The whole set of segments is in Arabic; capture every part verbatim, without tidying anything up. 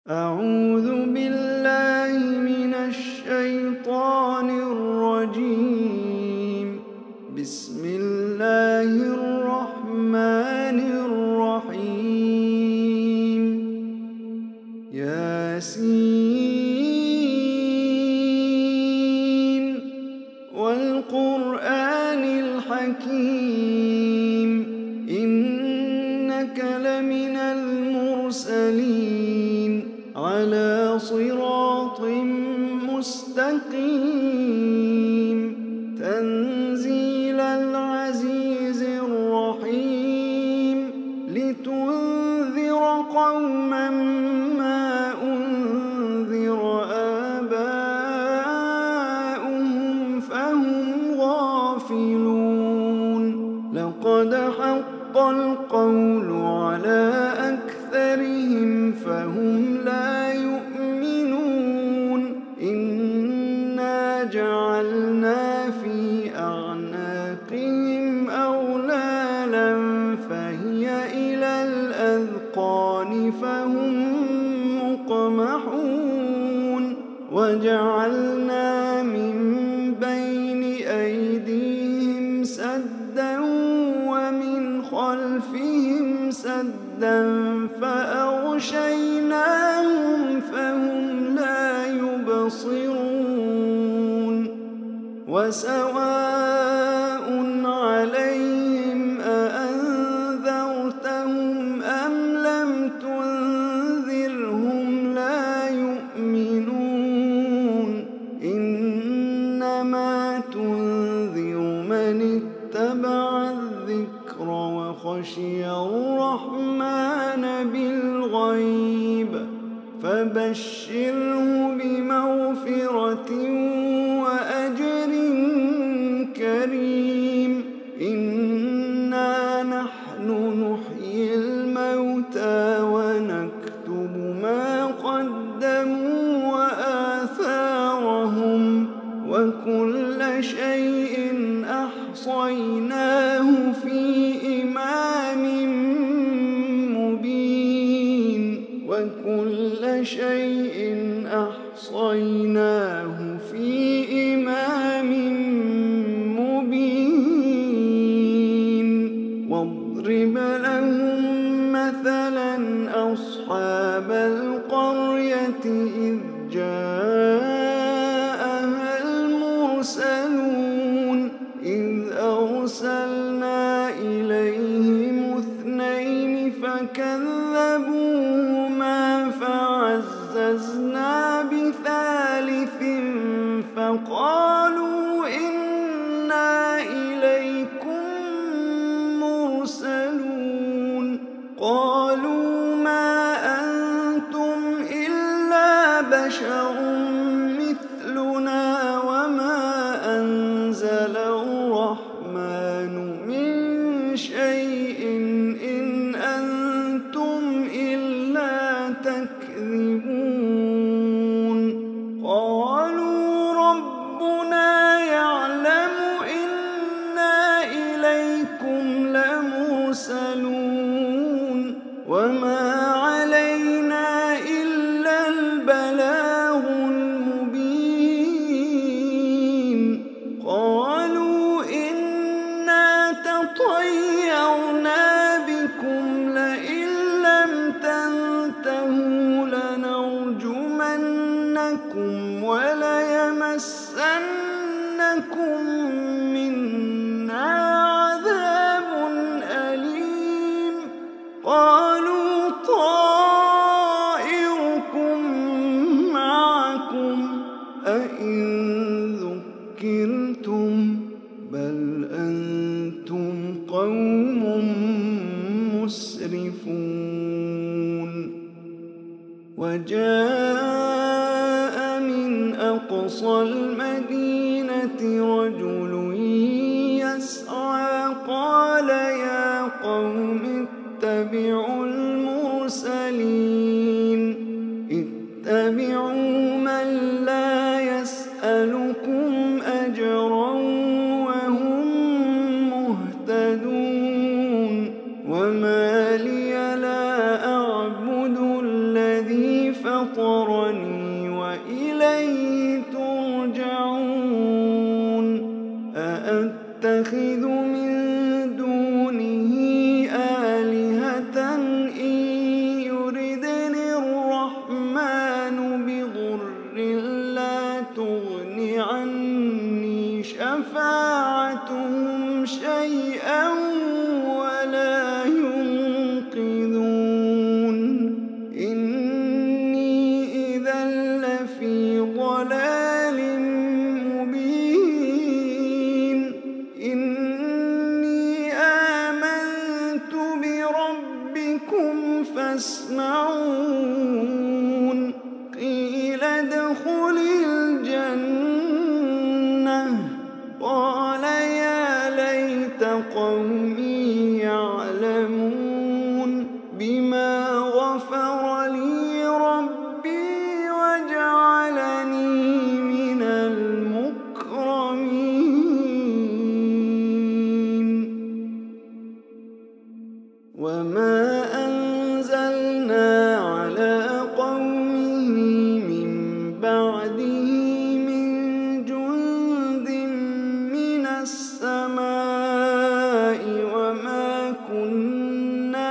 أعوذ بالله من الشيطان الرجيم. بسم الله الرحمن الرحيم. ياسين والقرآن الحكيم إنك لمن المرسلين على صراط مستقيم تنزيل العزيز الرحيم لتنذر قوما ما أنذر آباؤهم فهم غافلون. لقد حق القول على أكثرهم فهم لا يؤمنون. إنا جعلنا في أعناقهم أغلالا فهي إلى الأذقان فهم مقمحون. وجعلنا من بين أيديهم سدا ومن خلفهم سدا فأغشيناهم فهم لا يبصرون. وسواء عليهم أأنذرتهم أم لم تنذرهم لا يؤمنون. إنما تنذر من اتبع الذكر وخشي الرحمن بالغيب فبشره بمغفرة وأجر كريم. إنا نحن نحيي الموتى ونكتب ما قدموا وآثارهم وكل شيء أحصيناه في إمام مبين وكل شيء أحصيناه في إمام مبين. واضرب لهم مثلا أصحاب القرية إذ جاءها المرسلون إذ أرسلنا إليهم اثنين فكذبوهما فعززنا بثالث فقالوا إنا إليكم مرسلون. قالوا ما أنتم إلا بشر مثلنا وما أنزل الرحمن من شيء إن أنتم إلا تكذبون. قالوا ربنا يعلم إنا إليكم لمرسلون وما علينا إلا البلاغ المبين. قالوا إنا تطيرنا بكم لئن لم تنتهوا لنرجمنكم وليمسنكم منا عذاب أليم. قالوا طائركم معكم أئن ذكرتم بل أنتم قوم مسرفون. وجاء من أقصى المدينة رجل يسعى قال يا قوم اتبعوا المرسلين اتبعوا من لا يسألكم أجرا وهم مهتدون. وما لي لا أعبد الذي فطرني فطرني وإليه ترجعون أأتخذ من دونه آلهة إن يردني الرحمن بضر لا تغن عني شفاعتهم شيئا ولا ينقذون إني إذا لفي ضلال مبين إني آمنت بربكم فاسمعون قيل ادخل الجنة قال يا ليت قومي يعلمون بما غفر لي ربي وجعلني من المكرمين وما أنزلنا على قومه من بعده من جند من السماء وما كنا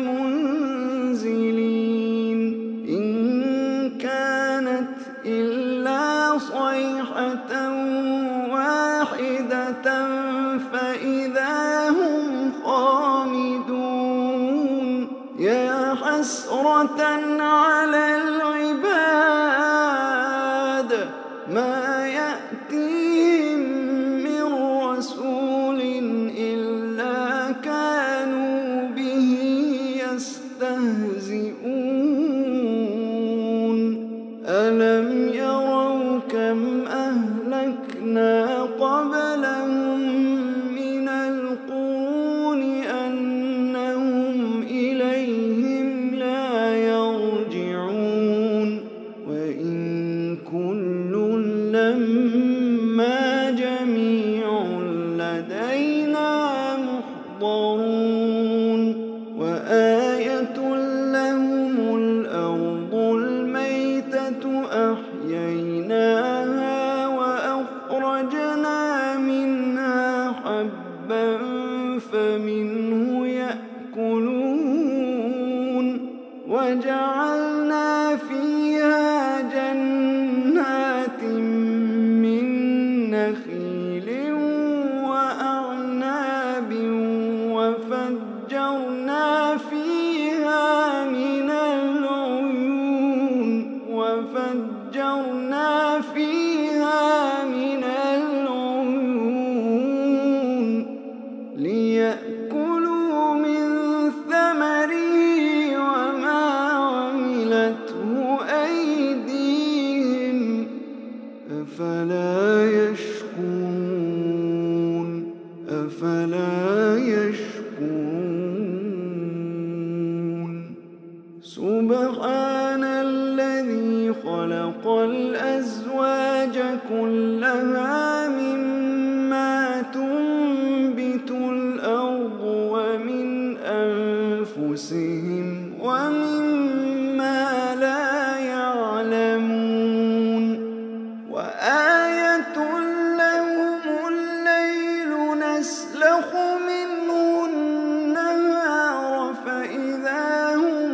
منزلين إن كانت إلا صيحة واحدة فإذا هم خامدون يا حسرة على العباد ما يأتيهم من رسول إلا كانوا به يستهزئون ألم يروا كم أهلكنا قبلهم من القرون أنهم إليهم لا يرجعون وإن كل لما جميع لدينا محضرون وآية لهم الأرض الميتة أحييناها وأخرجنا منها حبا فمنه يأكلون وجعلنا فيها جنات من نخيل وأعناب وفجرنا فيها من العيون وفجرنا فيها من العيون ليأكلوا من ثمره وما عملته أيديهم أفلا يشكرون أفلا يشكرون سبحان الذي خلق الأزواج كلها مما تنبت الأرض ومن أنفسهم ومما لا يعلمون وآية لهم الليل نسلخ منه النهار فإذا هم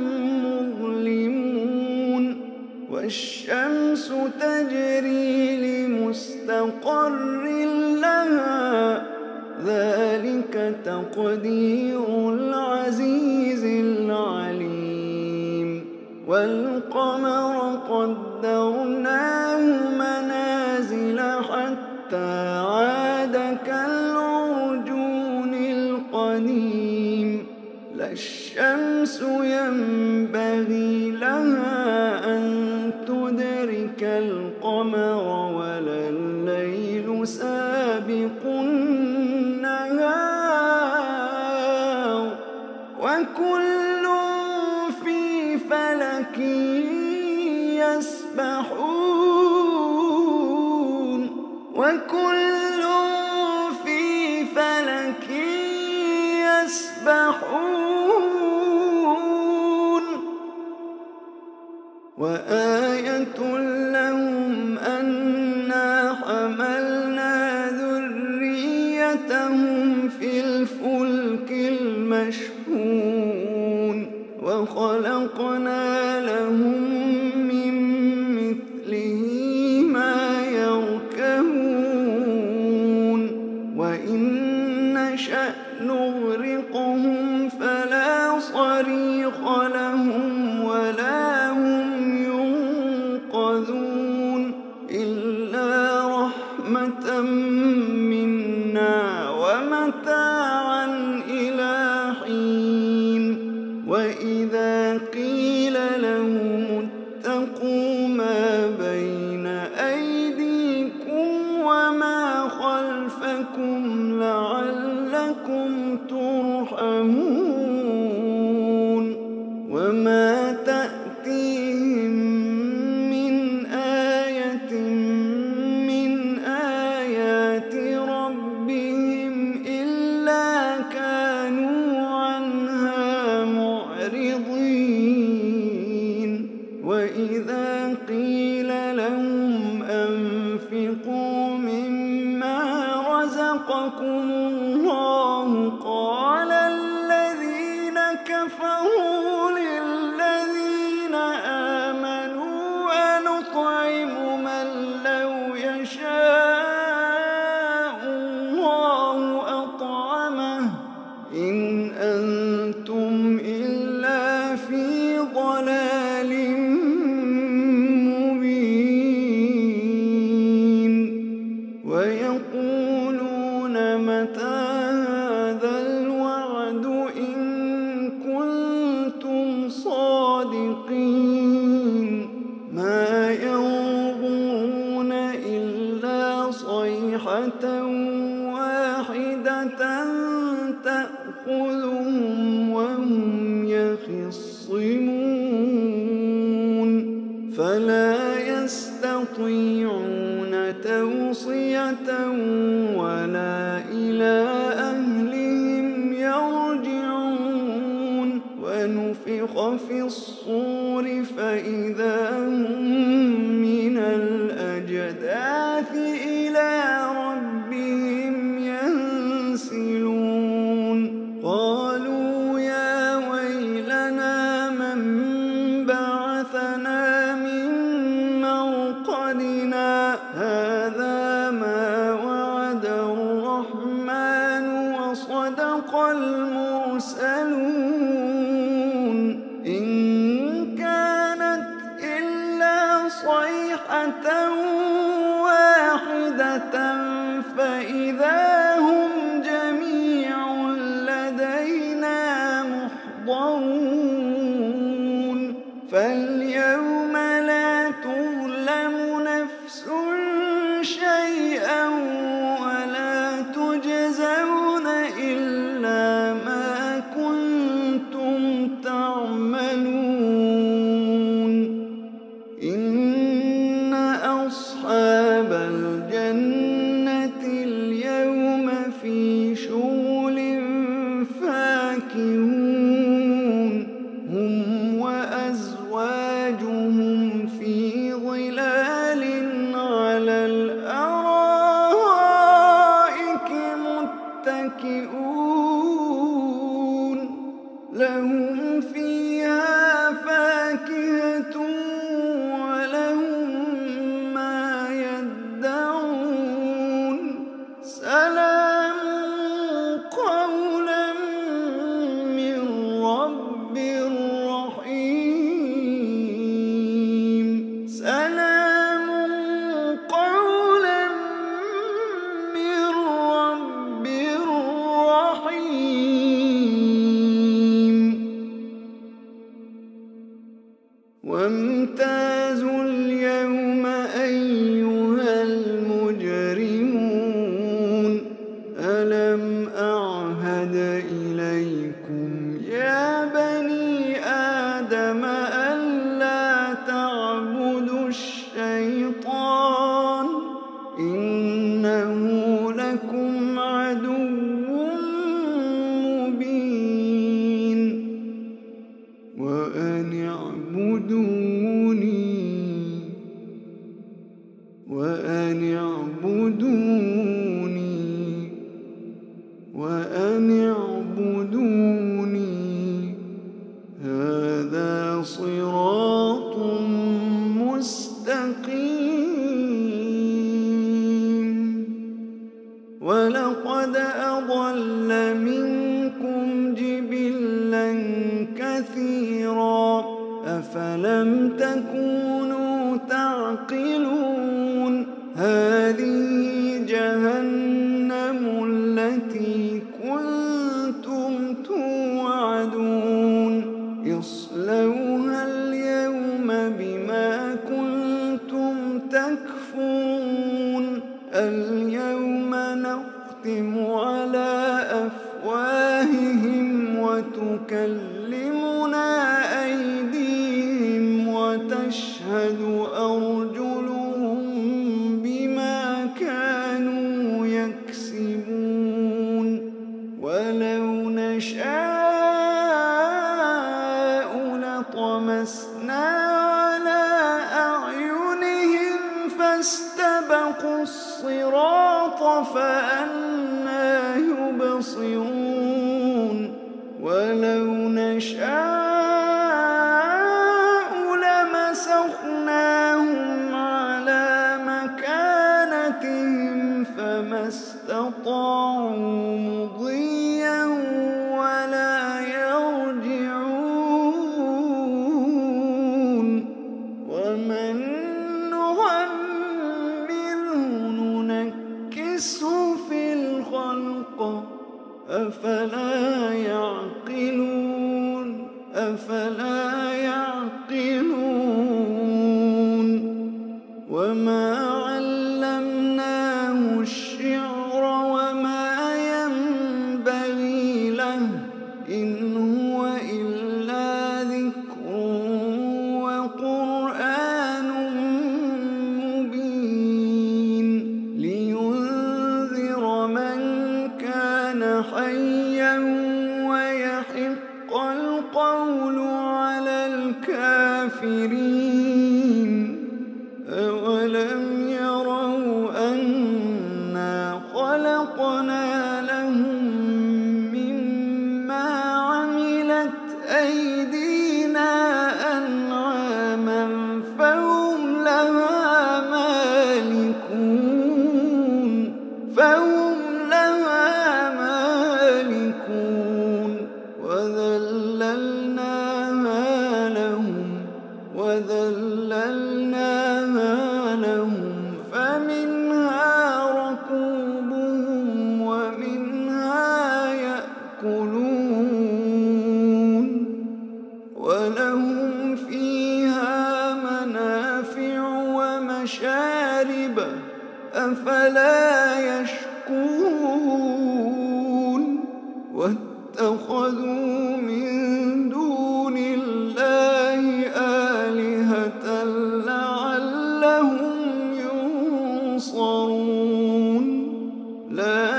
مظلمون والشمس تجري لمستقر لها ذلك تقدير العزيز العليم والقمر قدرناه منازل حتى عاد كالعرجون القديم لا الشمس ينبغي لها أن تدرك القمر ولا الليل سابق النهار وكل في فلك يسبحون وكل في فلك يسبحون وآية لهم أنا حملنا ذريتهم في الفلك المشحون وخلقنا لهم من مثله ما يركبون وإن نشأ نغرقهم فلا صريخ لهم ولا هم ينقذون إلا رحمة منا ومتاعا إلى حين وإذا قيل لهم اتقوا ما بين أيديكم وما خلفكم لعلكم ترحمون وما تأتيهم من آية من آيات ربهم إلا كانوا عنها معرضين وإذا قيل لهم أنفقوا مما رزقكم الله قال الذين كفروا للذين آمنوا أنطعم من لو يشاء الله أطعمه إن أنتم إلا في ضلال مبين ويقولون متى هذا الوعد إن كنتم صادقين ما ينظرون إلا صيحة واحدة تأخذهم وهم يخصمون فلا يستطيعون توصية ولا إلى أهلهم يرجعون ونفخ في الصور فإذا هم من الأجداث إلى ربهم ينسلون قالوا يا ويلنا من بعثنا من مرقدنا هذا ما وعد الرحمن وصدق المرسلون إن كانت إلا صيحة واحدة فإذا هم جميع لدينا محضرون فاليوم لا تظلم نفس شيئا ولا تجزون إلا ما كنتم تعملون إن أصحاب الجنة اليوم في شغل فاكهون هم وأزواجهم في ظلال على الأرائك متكئون لهم فيها فاكهة ولهم ما يدعون سلام قولا من رب رحيم سلام قولا من رب رحيم وامتازوا اليوم أيها المجرمون ألم أعهد إليكم يا بني آدم ألا تعبدوا الشيطان إنه لكم عدو مبين وأن اعبدوني مستقيم ولقد أضل منكم جبلا كثيرا أفلم تكونوا تعقلون هذه جهنم التي كنتم توعدون اصلوها اليوم بما كنتم تكفرون اليوم نختم على أفواههم وتكلمنا أيديهم وتشهد أرجلهم بما كانوا يكسبون ولو نشاء لطمسنا على أعينهم فاستبقوا الصراط فأنى يبصرون ولو نشاء لمسخناهم على مكانتهم فما استطاعوا مضيا ولا يرجعون ومن نعمره ننكسه في الخلق أفلا يعقلون أفلا يعقلون وما علمناه الشعر وما ينبغي له إن هو إلا ذكر وقرآن مبين لينذر من كان حيا ويحق القول على الكافرين أولم يروا أنا خلقنا لهم مما عملت أيدينا أنعاما فهم لها مالكون فهم لها مالكون وذللناها لهم وذللناها لهم فمنها ركوبهم ومنها يأكلون ولهم فيها منافع ومشارب أفلا يشكرون واتخذوا من دون الله آلهة لعلهم ينصرون لا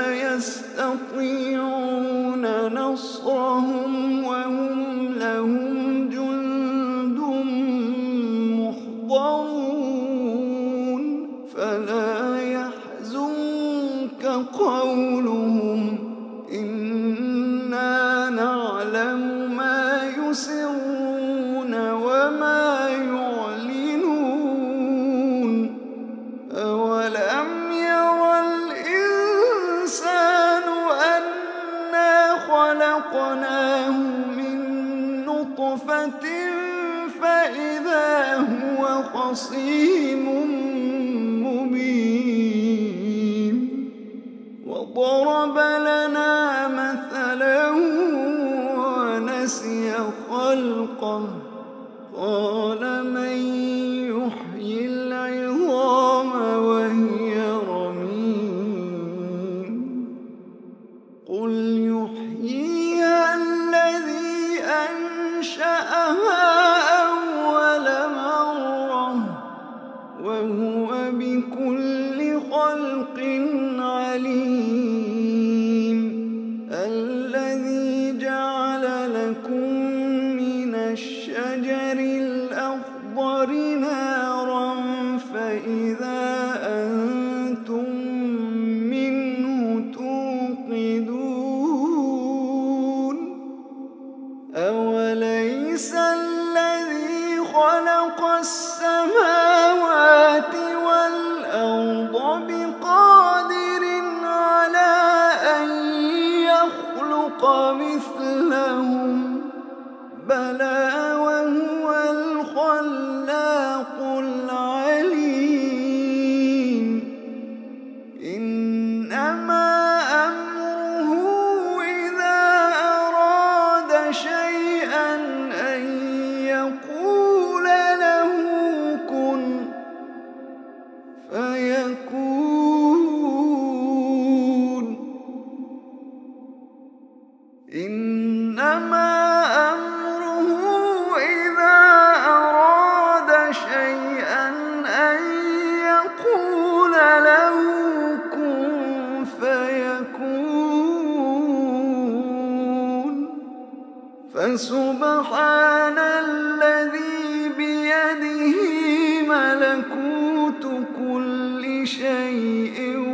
يستطيعون نصرهم وهم لهم جند محضرون فلا يحزنك قولهم إنا نعلم ما يسرون وما يعلنون أولم ير الإنسان أنا خلقناه من نطفة فإذا هو خصيم مبين وضرب لنا مثلا ونسي خلقه قال من يحيي العظام وهي رميم قل يحييها الذي أنشأها أول مرة وهو خلق السماوات والأرض بقادر على أن يخلق مثلهم بلى وهو الخلاق العليم إنما أمره إذا أراد شيئا أن يقول له كن فيكون إنما أمره إذا أراد شيئا أن يقول له كن فيكون فسبحان الذي بيده ملكوت كل شيء